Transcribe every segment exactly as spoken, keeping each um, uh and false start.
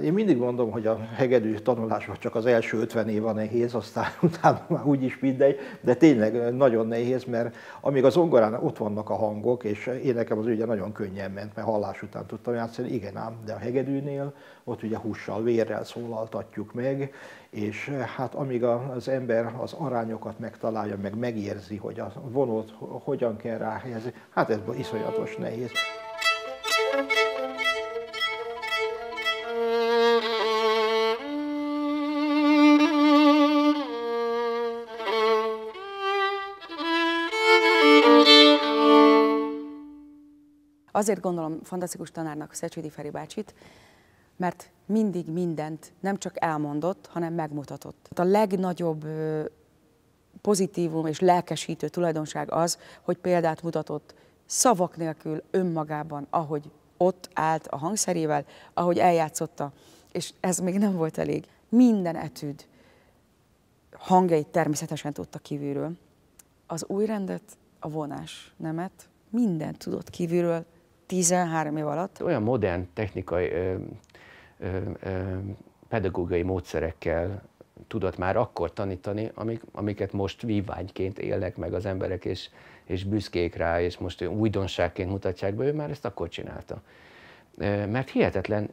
Én mindig mondom, hogy a hegedű tanulásban csak az első ötven év a nehéz, aztán utána már úgyis mindegy, de tényleg nagyon nehéz, mert amíg az zongorán ott vannak a hangok, és én nekem az ugye nagyon könnyen ment, mert hallás után tudtam játszani, igen ám, de a hegedűnél ott ugye hússal, vérrel szólaltatjuk meg, és hát amíg az ember az arányokat megtalálja, meg megérzi, hogy a vonót hogyan kell ráhelyezni, hát ez iszonyatos nehéz. Azért gondolom fantasztikus tanárnak Szecsvédi Feri bácsit, mert mindig mindent nem csak elmondott, hanem megmutatott. A legnagyobb pozitívum és lelkesítő tulajdonság az, hogy példát mutatott szavak nélkül önmagában, ahogy ott állt a hangszerével, ahogy eljátszotta, és ez még nem volt elég. Minden etűd hangjait természetesen tudta kívülről. Az új rendet, a vonás nemet, mindent tudott kívülről tizenhárom év alatt. Olyan modern technikai, ö, ö, ö, pedagógiai módszerekkel tudott már akkor tanítani, amik, amiket most vívványként élnek meg az emberek, és, és büszkék rá, és most újdonságként mutatják be, ő már ezt akkor csinálta. Mert hihetetlen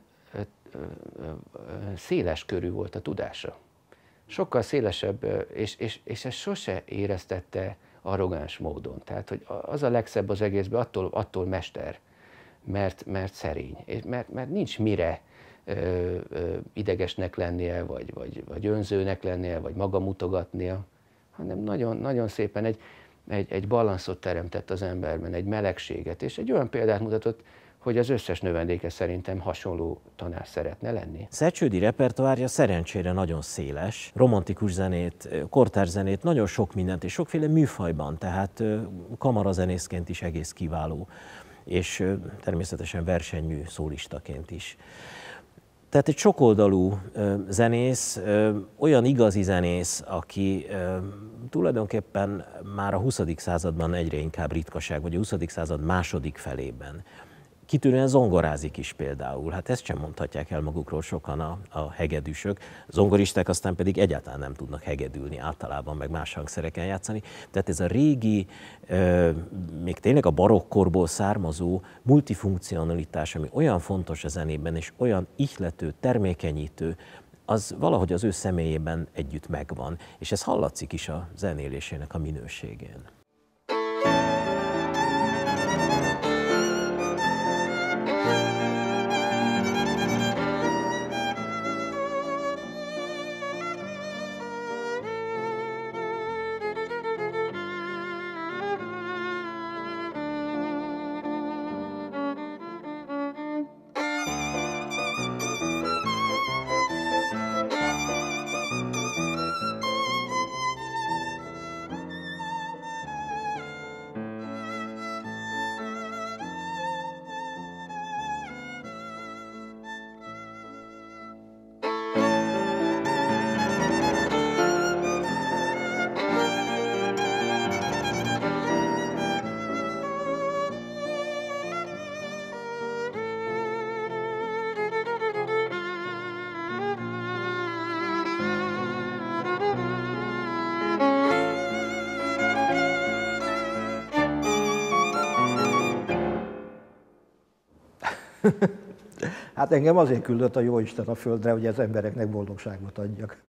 széles körű volt a tudása. Sokkal szélesebb, és, és, és ezt sose éreztette arrogáns módon. Tehát, hogy az a legszebb az egészben, attól, attól mester, mert, mert szerény, mert, mert nincs mire ö, ö, idegesnek lennie, vagy, vagy, vagy önzőnek lennie, vagy maga mutogatnia, hanem nagyon, nagyon szépen egy, egy, egy balanszot teremtett az emberben, egy melegséget, és egy olyan példát mutatott, hogy az összes növendéke szerintem hasonló tanár szeretne lenni. Szecsődi repertoárja szerencsére nagyon széles, romantikus zenét, kortárs zenét, nagyon sok mindent, és sokféle műfajban, tehát kamarazenészként is egész kiváló, és természetesen versenymű szólistaként is. Tehát egy sokoldalú zenész, olyan igazi zenész, aki tulajdonképpen már a huszadik században egyre inkább ritkaság, vagy a huszadik század második felében kitűnően zongorázik is például, hát ezt sem mondhatják el magukról sokan a, a hegedűsök. Zongoristák aztán pedig egyáltalán nem tudnak hegedülni általában, meg más hangszereken játszani. Tehát ez a régi, euh, még tényleg a barokkorból származó multifunkcionalitás, ami olyan fontos a zenében, és olyan ihlető, termékenyítő, az valahogy az ő személyében együtt megvan, és ez hallatszik is a zenélésének a minőségén. Hát engem azért küldött a Jóisten a földre, hogy az embereknek boldogságot adjak.